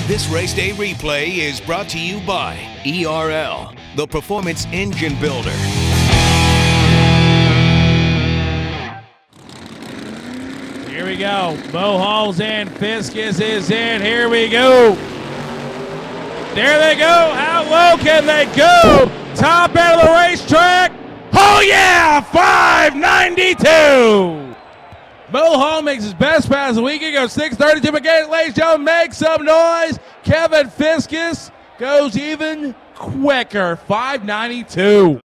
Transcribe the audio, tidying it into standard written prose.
This race day replay is brought to you by ERL, the Performance Engine Builder. Here we go. Bohal's in. Fiscus is in. Here we go. There they go. How low can they go? Top end of the racetrack. Oh, yeah. 592. Bohal makes his best pass of the weekend. Goes 632 again. Ladies and gentlemen, make some noise. Kevin Fiscus goes even quicker. 592.